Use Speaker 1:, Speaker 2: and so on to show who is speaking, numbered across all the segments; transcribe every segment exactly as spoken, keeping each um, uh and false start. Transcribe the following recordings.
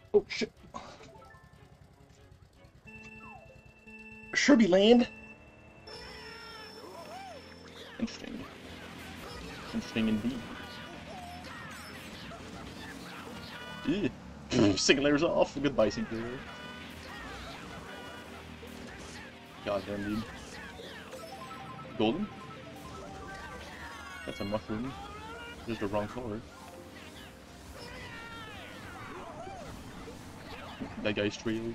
Speaker 1: Oh shit. Sherby land. Interesting. Interesting indeed. Ew. Single layers off. Goodbye, single layer. Goddamn, dude. Golden? That's a mushroom. Just the wrong color. That guy's trailed.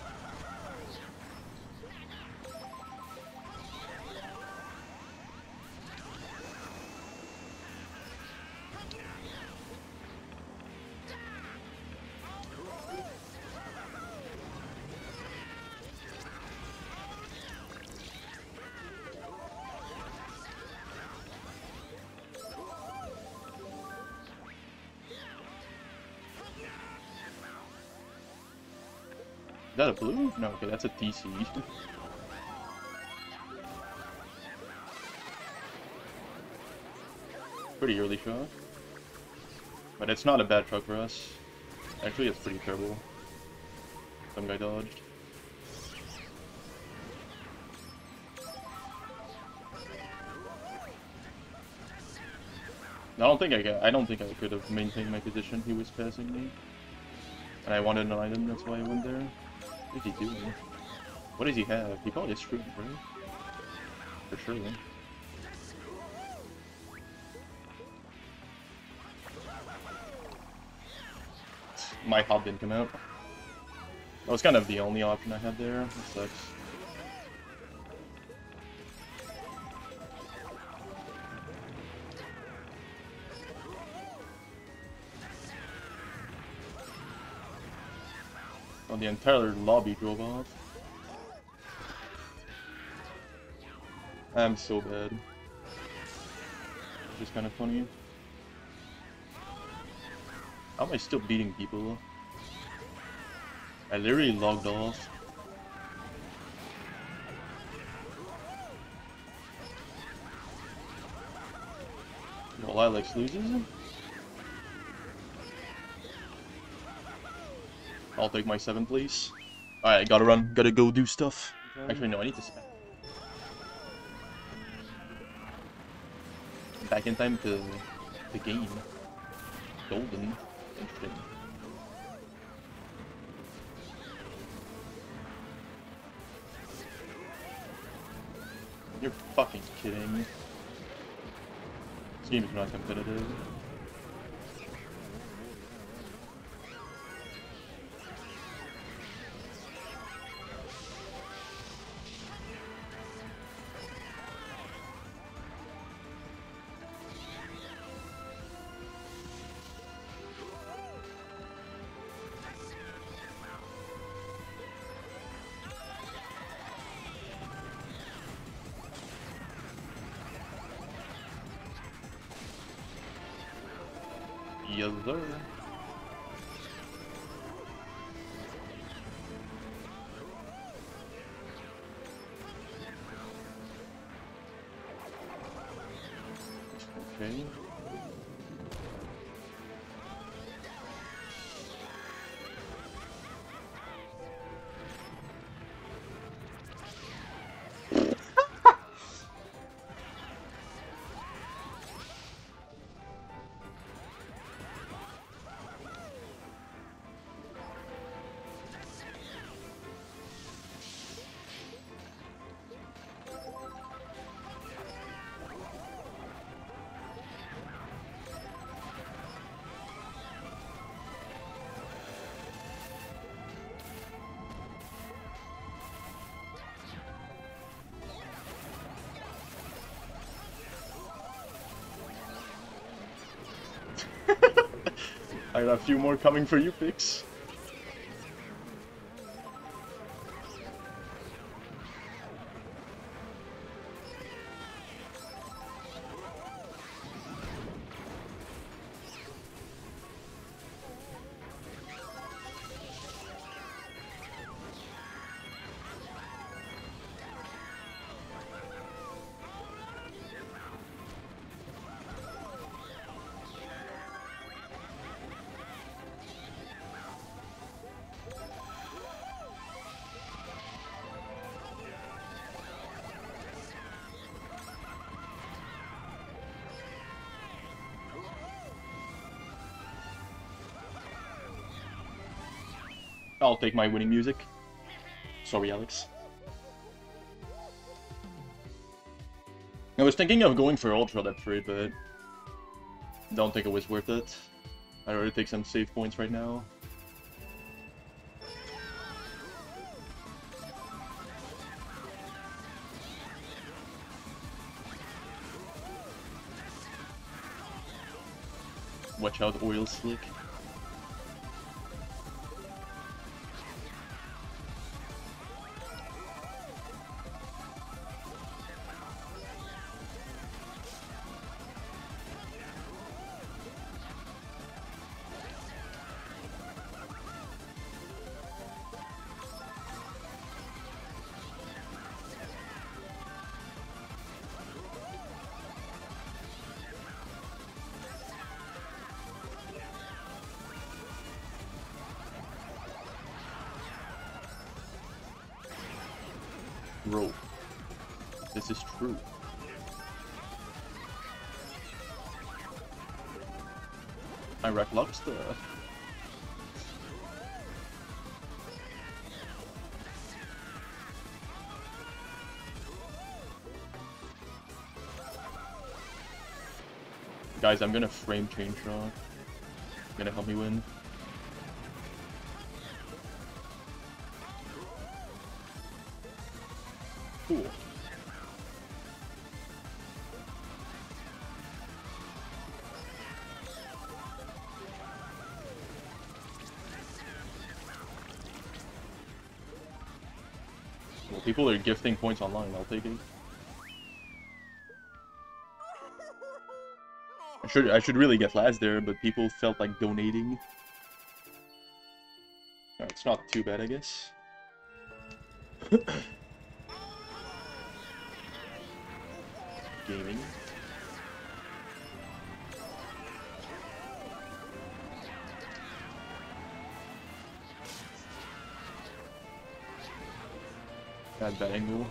Speaker 1: Is that a blue? No, okay, that's a T C. Pretty early shot. But it's not a bad truck for us. Actually, it's pretty terrible. Some guy dodged. I don't think I got, I don't think I could have maintained my position. He was passing me. And I wanted an item, that's why I went there. What is he doing? What does he have? He probably has screwed, right? For sure. My hop didn't come out. That was kind of the only option I had there. That sucks. Oh, the entire lobby drove off. I'm so bad. Which is kind of funny. How am I still beating people? I literally logged off. Well, Alex loses. I'll take my seven, please. Alright, gotta run. Gotta go do stuff. Actually, no, I need to spend. Back in time to the game. Golden. Interesting. You're fucking kidding me. This game is not competitive. Yes, sir. Okay. I got a few more coming for you, Pix. I'll take my winning music. Sorry, Alex. I was thinking of going for Ultra that free, but don't think it was worth it. I'd rather take some save points right now. Watch out, oil slick. Bro, this is true. I wreck lobster. Guys, I'm gonna frame change rock. Gonna help me win. Cool. Well, people are gifting points online, I'll take it. I should I should really get last there, but people felt like donating. Alright, it's not too bad, I guess. Gaming. Bad bad angle.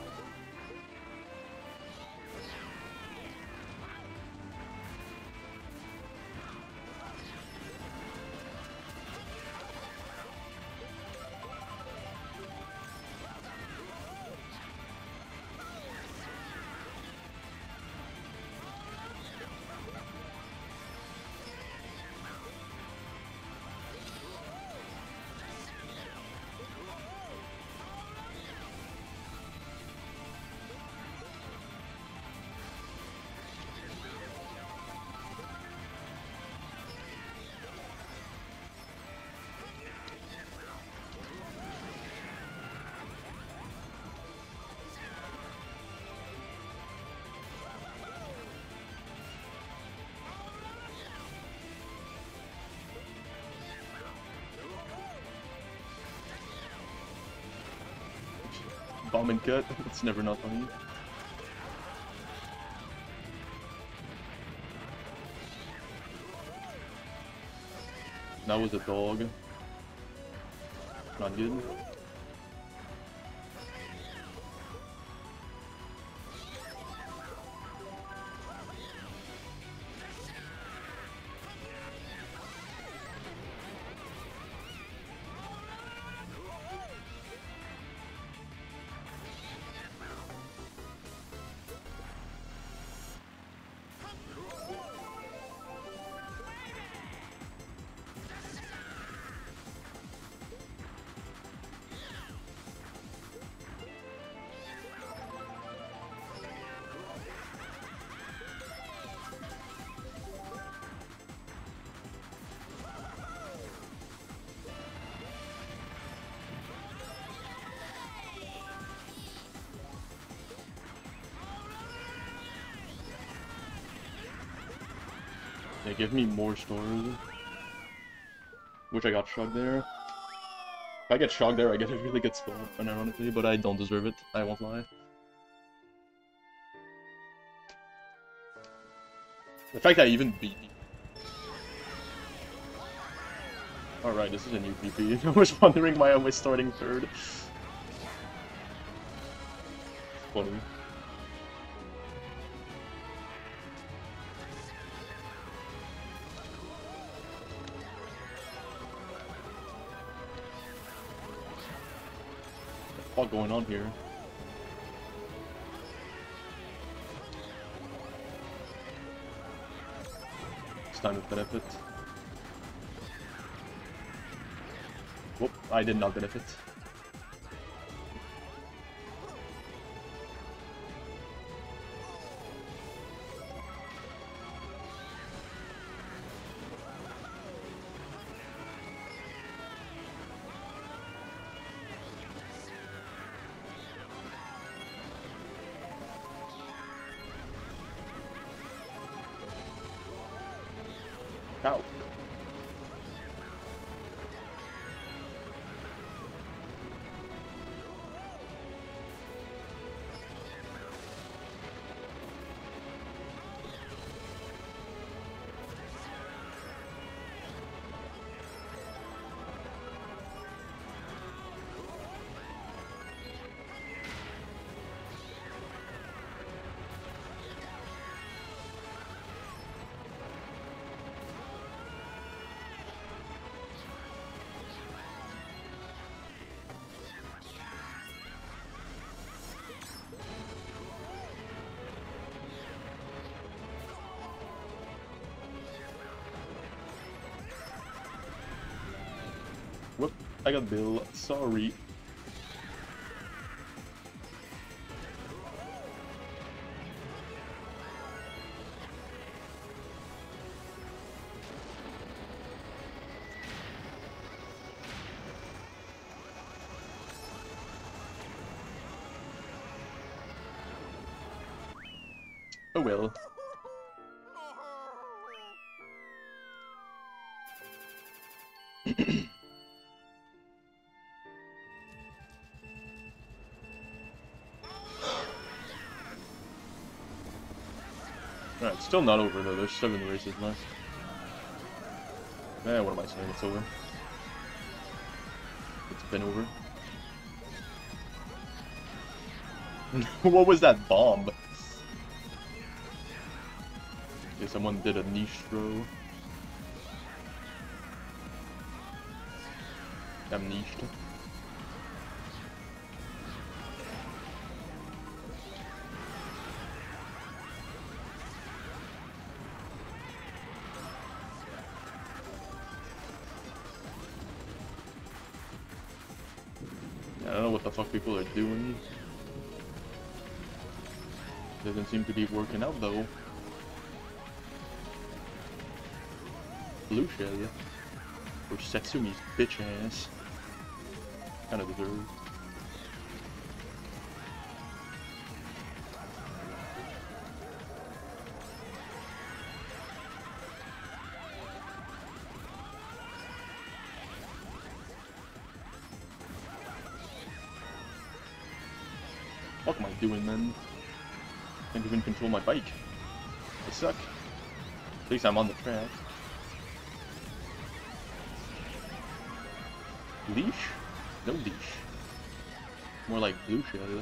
Speaker 1: Bomb and cut, it's never not funny. That was a dog. Not good. Yeah, give me more stores. Wish I got shocked there. If I get shocked there, I get a really good spot, unironically, but I don't deserve it, I won't lie. The fact that I even beat me. Alright, this is a new P P. I was wondering why I was starting third. Funny. fuck going on here? It's time to benefit. Whoop, I did not benefit. Ow. Whoop, I got Bill. Sorry. Oh well. Alright, it's still not over though, there's seven races left. Eh, what am I saying? It's over. It's been over. What was that bomb? Okay, someone did a niche throw. I'm niched. I don't know what the fuck people are doing. Doesn't seem to be working out though. Blue shell for Setsumi's bitch ass. Kinda deserved. What am I doing, man? Can't even control my bike. I suck. At least I'm on the track. Leash? No leash. More like blue shell.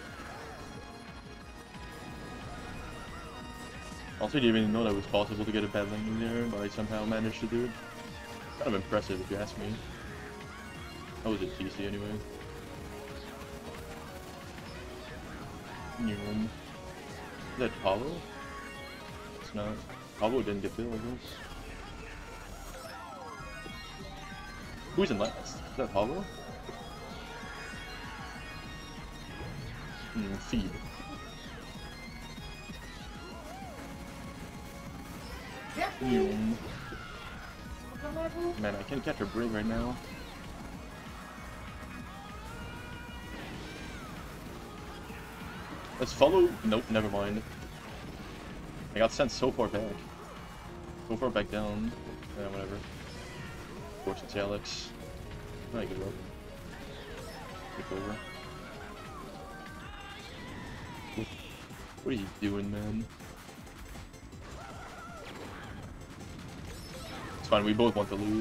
Speaker 1: Also, didn't even know that it was possible to get a bad landing there, but I somehow managed to do it. Kind of impressive if you ask me. That was a T C anyway. New one. Is that Pablo? It's not. Pablo didn't get billed, I guess. Who's in last? Is that Pablo? Hmm, feed. New. Man, I can't catch a break right now. Let's follow. Nope, never mind. I got sent so far back. So far back down. Yeah, whatever. Of course, it's Alex. I give up. Take over. What are you doing, man? It's fine, we both want to lose.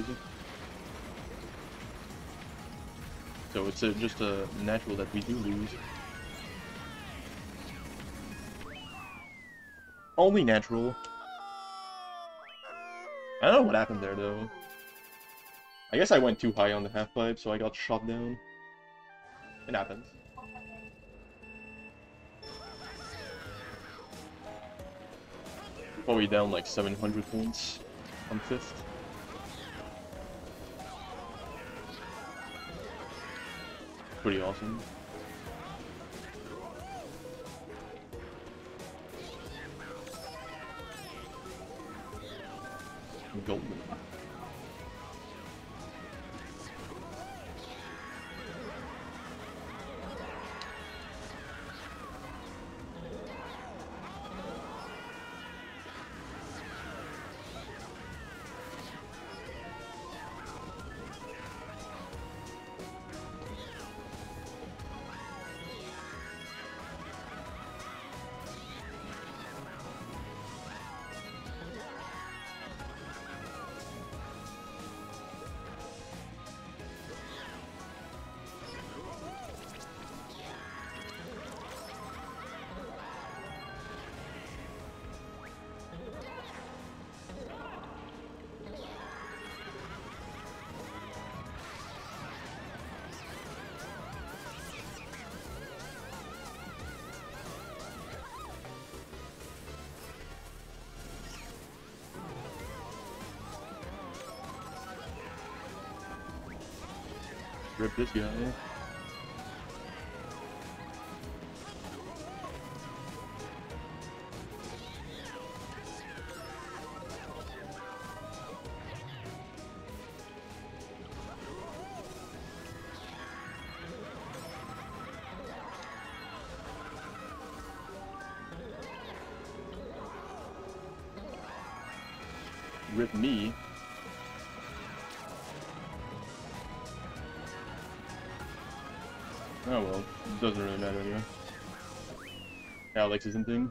Speaker 1: So it's a, just a natural that we do lose. Only natural. I don't know what happened there, though. I guess I went too high on the half-pipe, so I got shot down. It happens. Probably down like seven hundred points on fifth. Pretty awesome. Golden. Rip this guy. Rip me. Oh well, it doesn't really matter anyway. Alex isn't thing.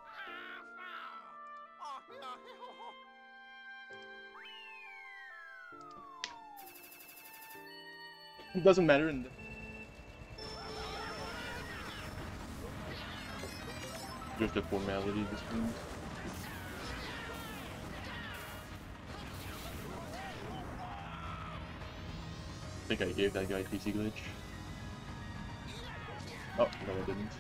Speaker 1: It doesn't matter in the just a formality at this point. I think I gave that guy P C glitch. Oh, no I didn't.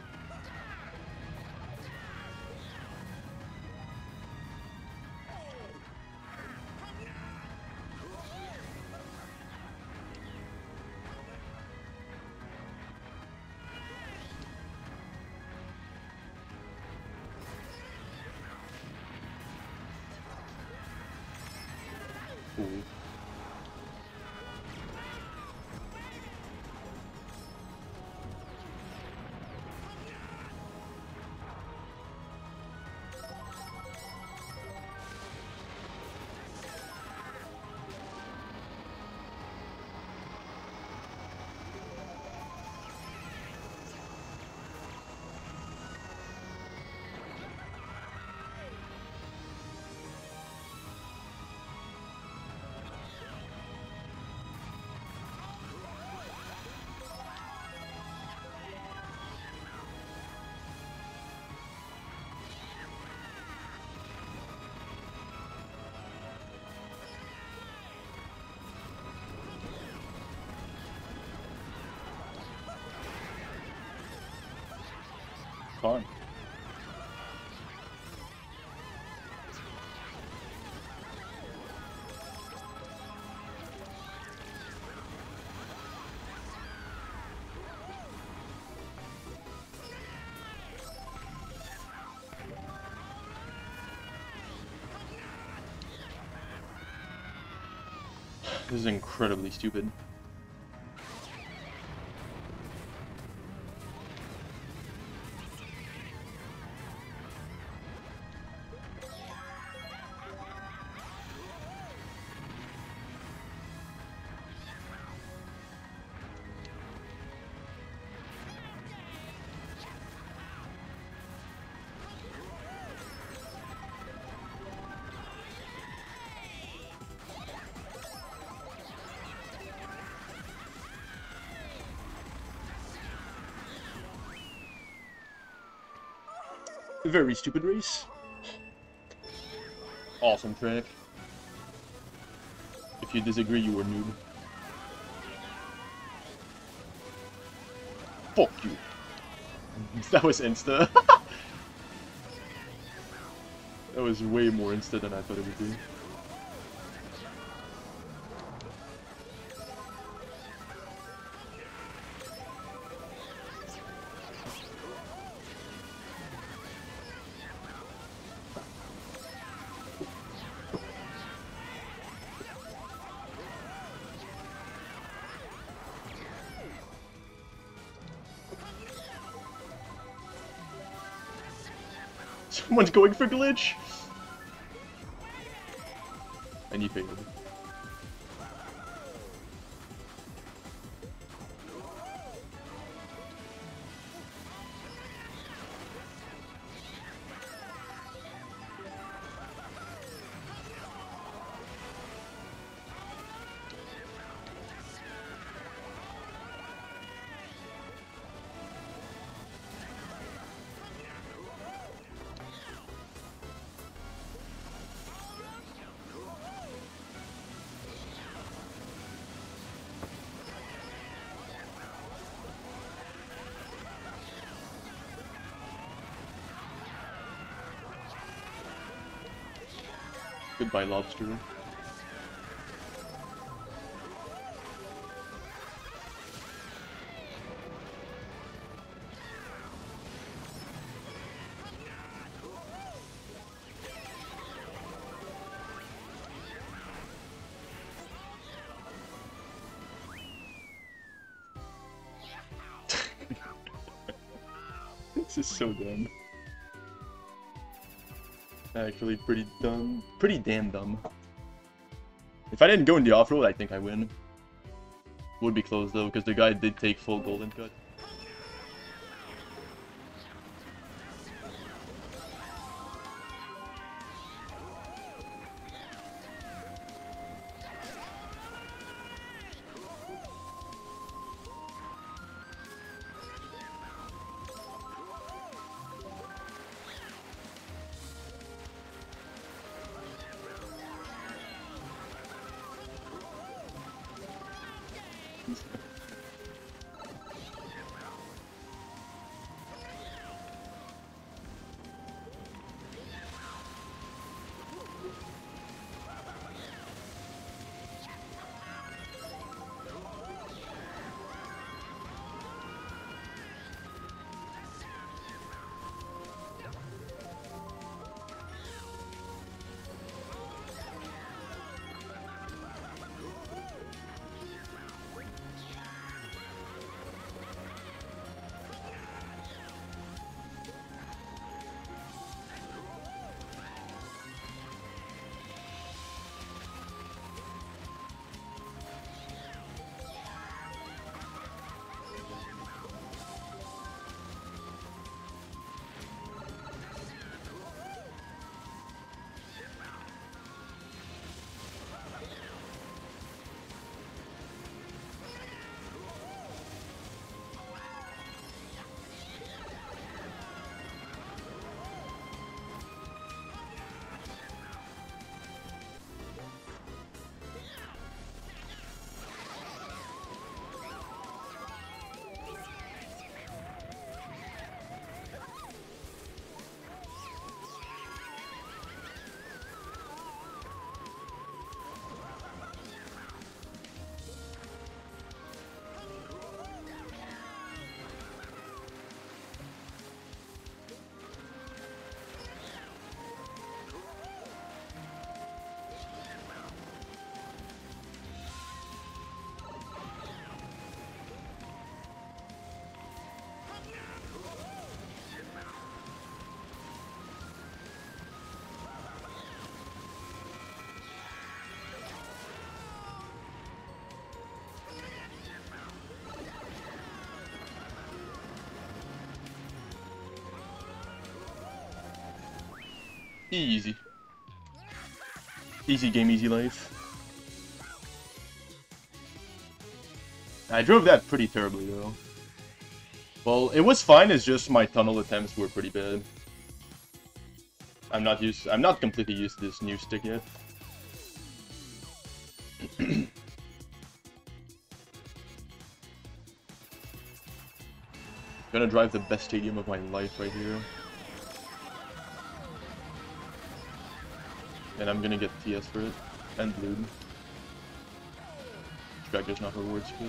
Speaker 1: Cool. Fun. This is incredibly stupid. Very stupid race. Awesome track. If you disagree, you were noob. Fuck you. That was insta. That was way more insta than I thought it would be. Someone's going for glitch! And you failed. Goodbye, lobster. This is so dumb. Actually, pretty dumb. Pretty damn dumb. If I didn't go in the off-road, I think I win. Would be close though, because the guy did take full golden cut. Easy. Easy game, easy life. I drove that pretty terribly though. Well, it was fine, it's just my tunnel attempts were pretty bad. I'm not used I'm not completely used to this new stick yet. Gonna drive the best stadium of my life right here. And I'm gonna get T S for it. And blue. Drag does not reward skill.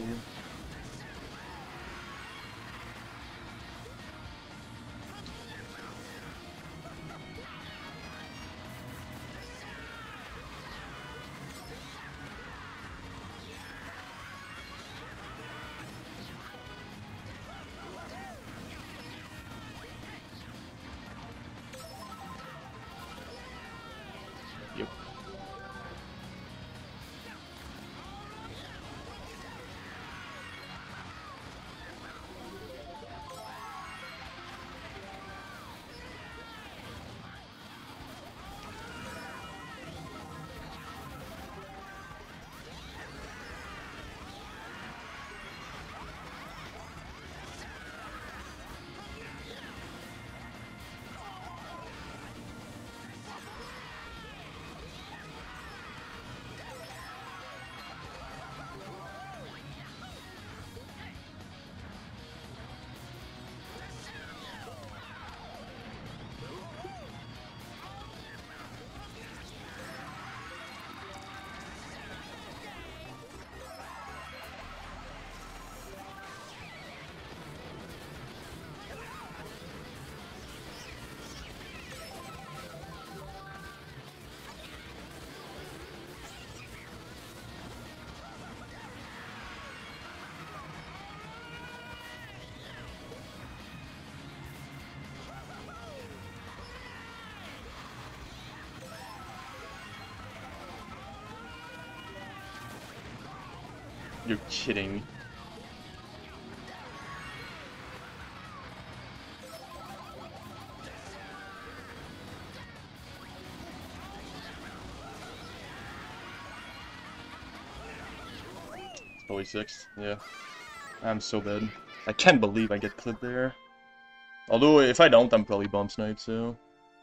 Speaker 1: Yep. You're kidding. It's probably sixth, yeah. I'm so bad. I can't believe I get clipped there. Although, if I don't, I'm probably bomb sniped, so...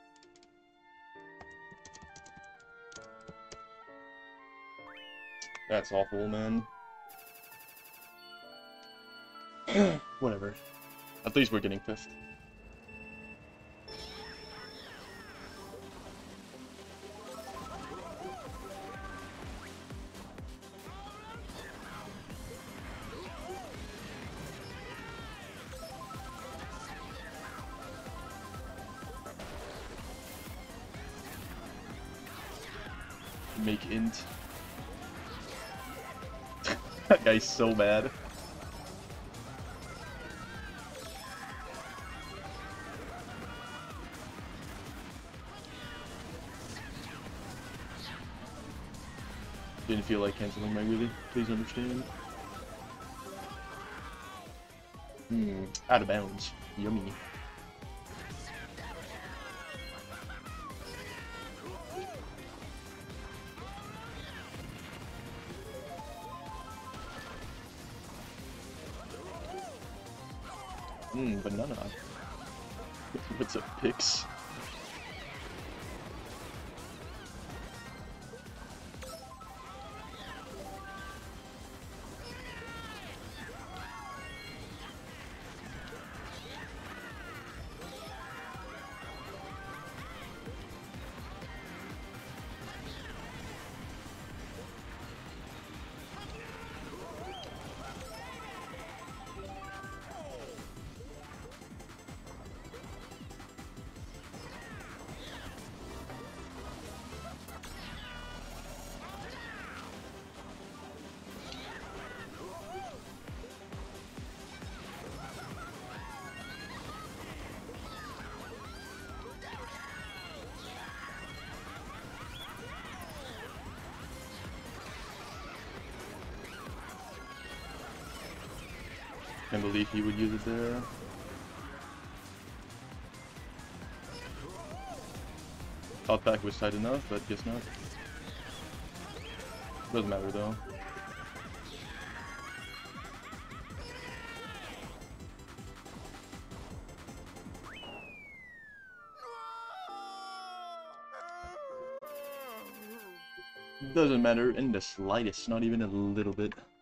Speaker 1: That's awful, man. Whatever. At least we're getting fifth. Make int. That guy's so bad. Didn't feel like canceling my wheelie. Please understand. Hmm. Out of bounds. Yummy. Hmm, banana. What's up, Pix? Can't believe he would use it there. Thought back was tight enough, but guess not. Doesn't matter though. Doesn't matter in the slightest, not even a little bit.